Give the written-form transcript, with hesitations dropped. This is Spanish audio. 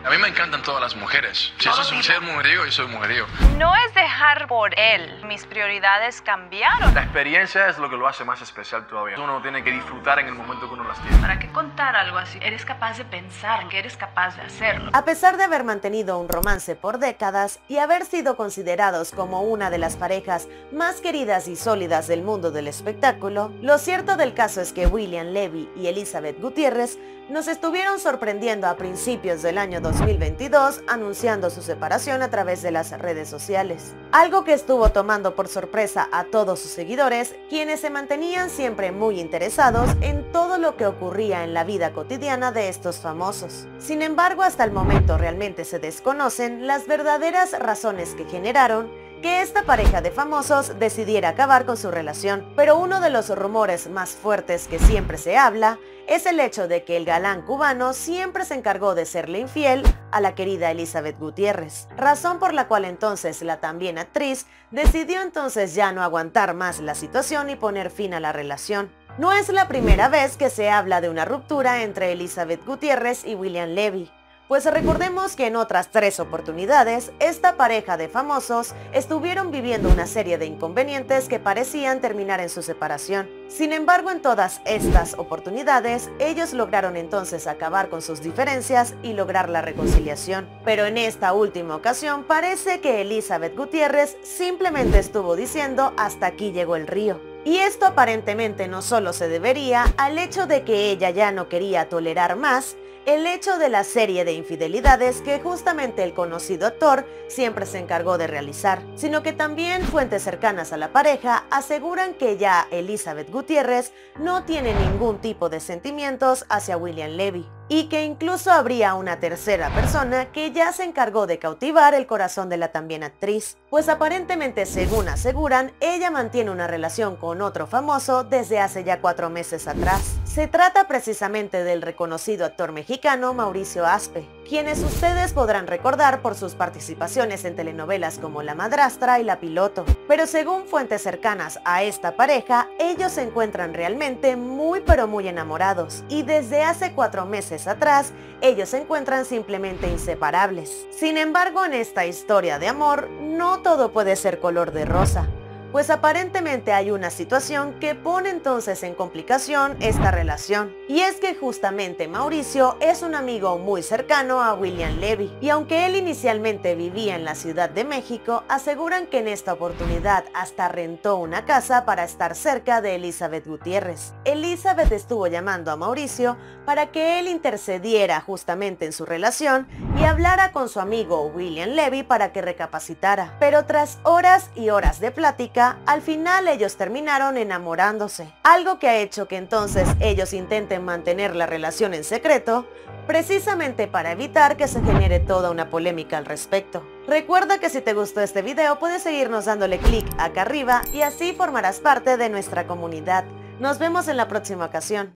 A mí me encantan todas las mujeres. Si eso es ser mujeriego, yo soy mujeriego. No es dejar por él. Mis prioridades cambiaron. La experiencia es lo que lo hace más especial todavía. Uno tiene que disfrutar en el momento que uno las tiene. ¿Para qué contar algo así? Eres capaz de pensar, que eres capaz de hacerlo. A pesar de haber mantenido un romance por décadas y haber sido considerados como una de las parejas más queridas y sólidas del mundo del espectáculo, lo cierto del caso es que William Levy y Elizabeth Gutiérrez nos estuvieron sorprendiendo a principios del año 2022 anunciando su separación a través de las redes sociales. Algo que estuvo tomando por sorpresa a todos sus seguidores, quienes se mantenían siempre muy interesados en todo lo que ocurría en la vida cotidiana de estos famosos. Sin embargo, hasta el momento realmente se desconocen las verdaderas razones que generaron que esta pareja de famosos decidiera acabar con su relación, pero uno de los rumores más fuertes que siempre se habla es el hecho de que el galán cubano siempre se encargó de serle infiel a la querida Elizabeth Gutiérrez, razón por la cual entonces la también actriz decidió entonces ya no aguantar más la situación y poner fin a la relación. No es la primera vez que se habla de una ruptura entre Elizabeth Gutiérrez y William Levy, pues recordemos que en otras 3 oportunidades, esta pareja de famosos estuvieron viviendo una serie de inconvenientes que parecían terminar en su separación. Sin embargo, en todas estas oportunidades, ellos lograron entonces acabar con sus diferencias y lograr la reconciliación. Pero en esta última ocasión parece que Elizabeth Gutiérrez simplemente estuvo diciendo hasta aquí llegó el río. Y esto aparentemente no solo se debería al hecho de que ella ya no quería tolerar más el hecho de la serie de infidelidades que justamente el conocido actor siempre se encargó de realizar, sino que también fuentes cercanas a la pareja aseguran que ya Elizabeth Gutiérrez no tiene ningún tipo de sentimientos hacia William Levy, y que incluso habría una tercera persona que ya se encargó de cautivar el corazón de la también actriz, pues aparentemente, según aseguran, ella mantiene una relación con otro famoso desde hace ya 4 meses atrás. Se trata precisamente del reconocido actor mexicano Mauricio Aspe, quienes ustedes podrán recordar por sus participaciones en telenovelas como La Madrastra y La Piloto. Pero según fuentes cercanas a esta pareja, ellos se encuentran realmente muy pero muy enamorados, y desde hace 4 meses atrás, ellos se encuentran simplemente inseparables. Sin embargo, en esta historia de amor, no todo puede ser color de rosa, pues aparentemente hay una situación que pone entonces en complicación esta relación. Y es que justamente Mauricio es un amigo muy cercano a William Levy, y aunque él inicialmente vivía en la Ciudad de México, aseguran que en esta oportunidad hasta rentó una casa para estar cerca de Elizabeth Gutiérrez. Elizabeth estuvo llamando a Mauricio para que él intercediera justamente en su relación y hablara con su amigo William Levy para que recapacitara. Pero tras horas y horas de plática, al final ellos terminaron enamorándose, algo que ha hecho que entonces ellos intenten mantener la relación en secreto, precisamente para evitar que se genere toda una polémica al respecto. Recuerda que si te gustó este video puedes seguirnos dándole clic acá arriba y así formarás parte de nuestra comunidad. Nos vemos en la próxima ocasión.